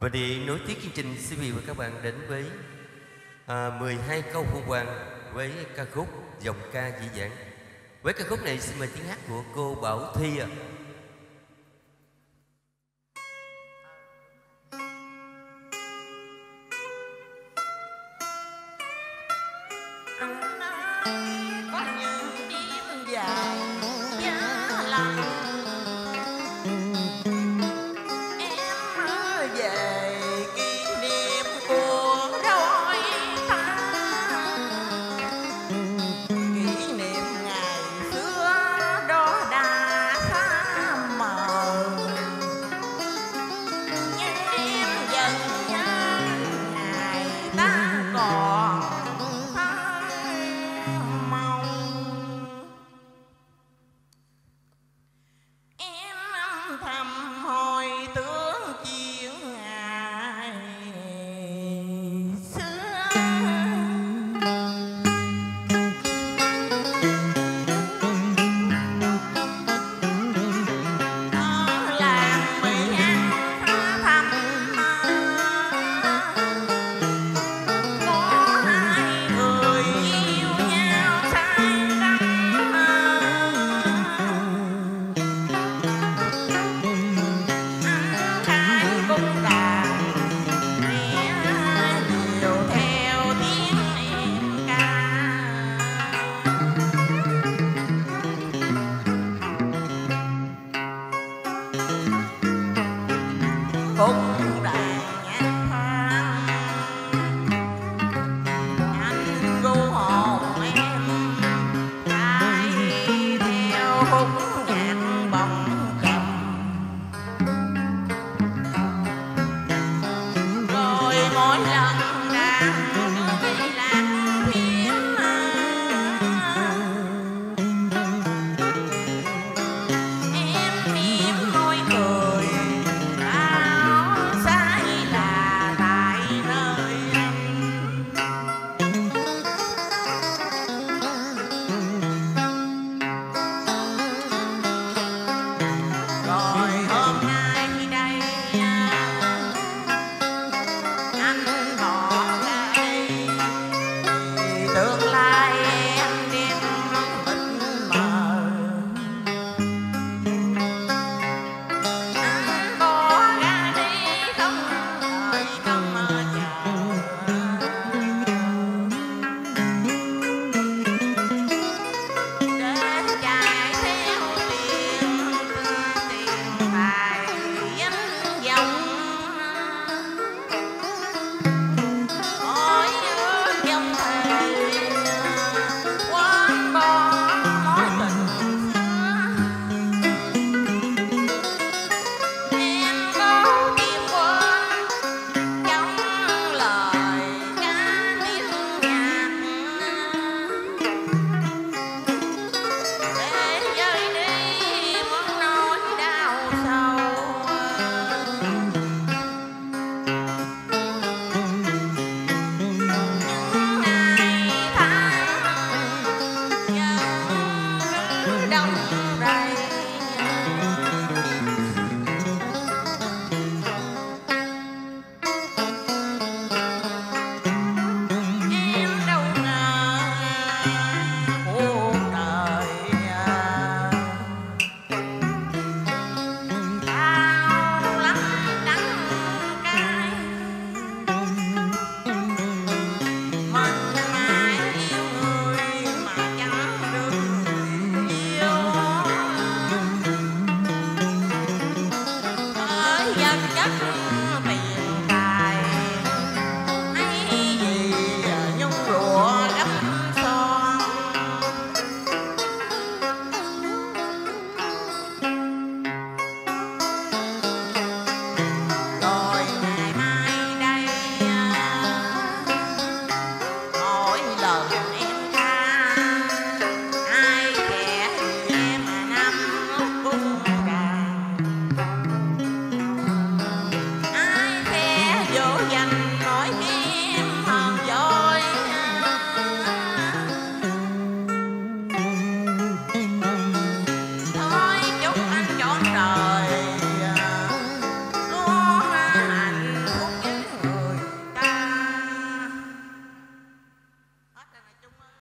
Và để nối tiếp chương trình, xin mời các bạn đến với 12 câu hô quang với ca khúc Giọng ca dĩ dãn. Với ca khúc này xin mời tiếng hát của cô Bảo Thi ạ. Có những đêm dài giá lạnh, em về kỷ niệm của đôi ta, kỷ niệm ngày xưa đó đã xa mờ, nhưng em vẫn nhớ ngày ta còn thầm hồi tưởng chuyện ngày xưa. Ở làng Mỹ An thăm có hai người yêu nhau say đắm, cũng đàn nghe điều theo tiếng em ca. Khúc